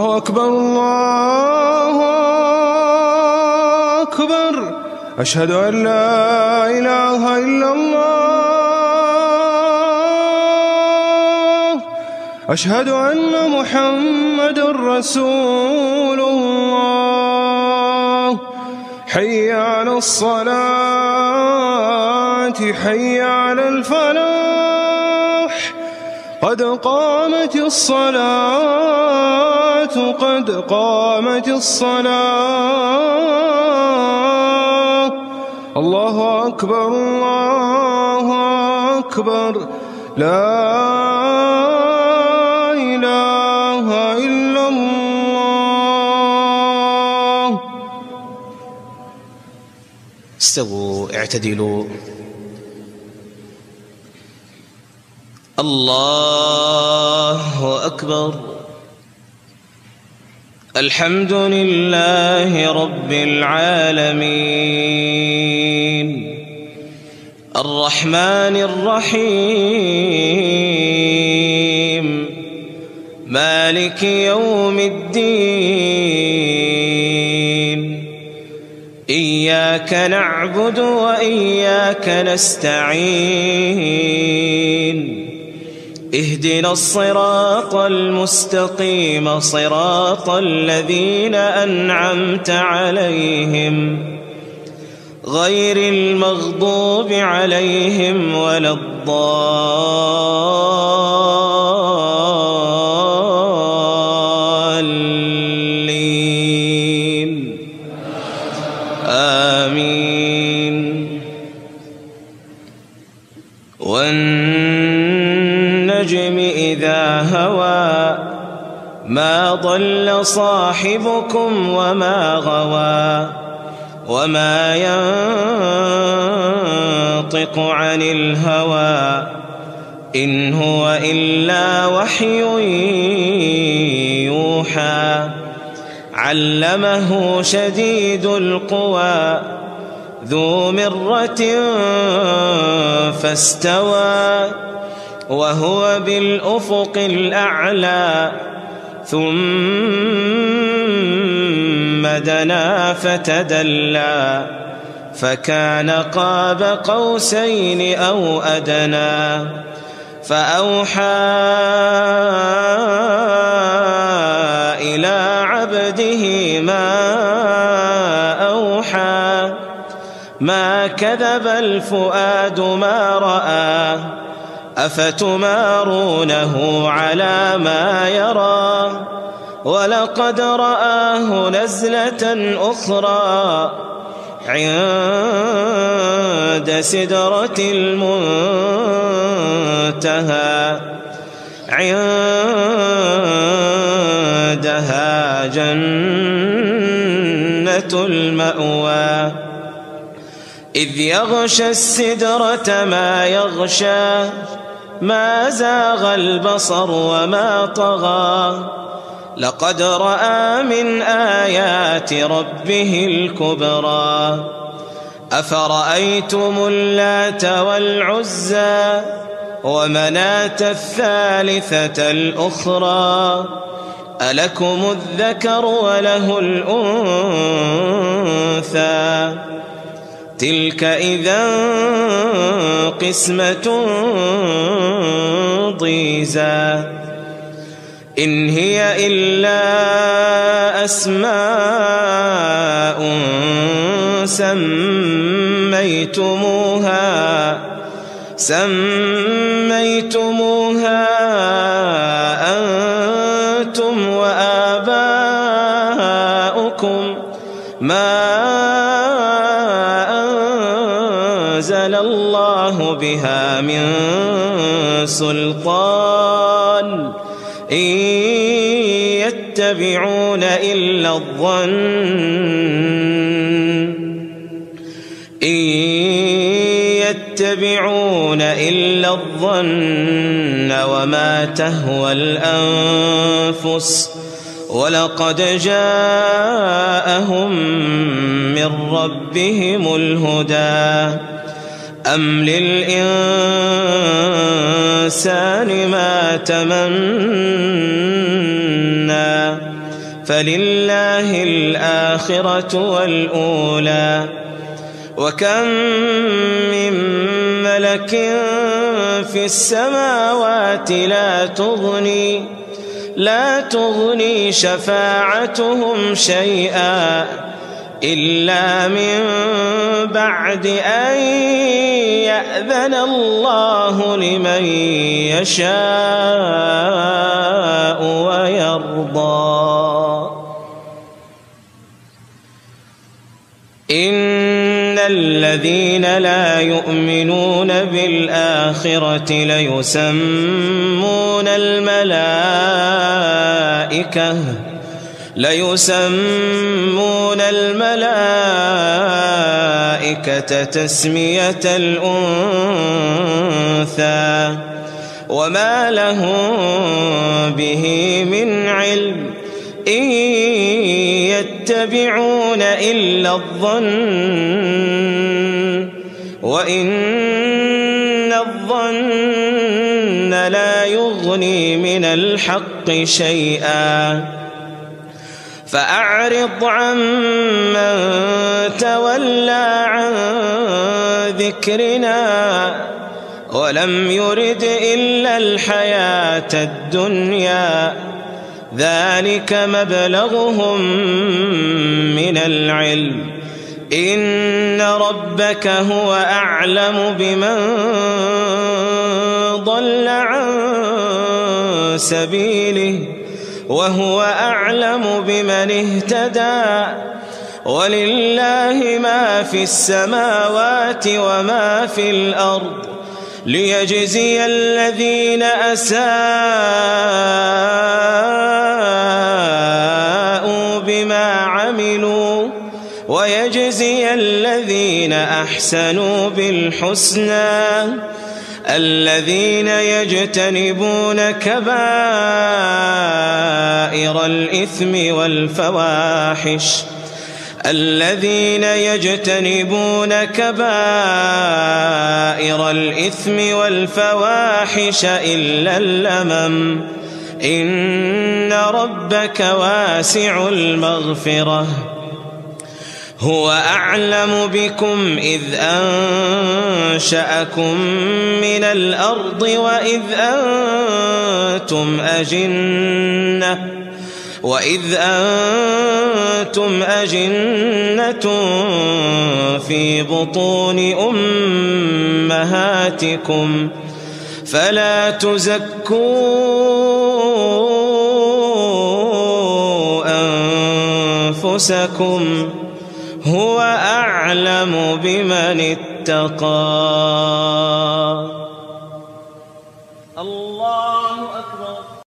الله أكبر الله أكبر. أشهد أن لا إله إلا الله. أشهد أن محمدًا رسول الله. حي على الصلاة حي على الفلاح. قد قامت الصلاة قد قامت الصلاة. الله أكبر الله أكبر. لا إله إلا الله. استووا اعتدلوا. الله أكبر. الحمد لله رب العالمين الرحمن الرحيم مالك يوم الدين. إياك نعبد وإياك نستعين. اهدنا الصراط المستقيم صراط الذين أنعمت عليهم غير المغضوب عليهم ولا الضالين. آمين. والنجم إذا هوى ما ضل صاحبكم وما غوى وما ينطق عن الهوى إن هو إلا وحي يوحى. علمه شديد القوى ذو مرة فاستوى وهو بالأفق الأعلى. ثم دنا فتدلى فكان قاب قوسين أو أدنى. فأوحى إلى عبده ما أوحى. ما كذب الفؤاد ما رأى. أفتمارونه على ما يرى. ولقد رآه نزلة أخرى عند سدرة المنتهى. عندها جنة المأوى. إذ يغشى السدرة ما يغشى. ما زاغ البصر وما طغى. لقد رأى من آيات ربه الكبرى. أفرأيتم اللات والعزى ومناة الثالثة الأخرى. ألكم الذكر وله الأنثى. تلك إذا قسمة ضيزى. إن هي إلا أسماء سميتموها أنتم وآباؤكم ما أنزل الله بها من سلطان. إن يتبعون إلا الظن وما تهوى الأنفس. ولقد جاءهم من ربهم الهدى. أم للإنسان ما تمنى. فلله الآخرة والأولى. وكم من ملك في السماوات لا تغني شفاعتهم شيئا إلا من بعد أن يأذن الله لمن يشاء ويرضى. إن الذين لا يؤمنون بالآخرة ليسمون الملائكة تسمية الأنثى وما لهم به من علم إن يتبعون إلا الظن وإن الظن لا يغني من الحق شيئا. فأعرض عمن تولى عن ذكرنا ولم يرد إلا الحياة الدنيا ذلك مبلغهم من العلم إن ربك هو أعلم بمن ضل عن سبيله وهو أعلم بمن اهتدى. ولله ما في السماوات وما في الأرض ليجزي الذين أساءوا بما عملوا ويجزي الذين أحسنوا بالحسنى الذين يجتنبون كبائر الإثم والفواحش إلا اللمم إن ربك واسع المغفرة هو أعلم بكم إذ أنشأكم من الأرض وإذ أنتم أجنة في بطون أمهاتكم فلا تزكوا أنفسكم هو أعلم بمن اتقى.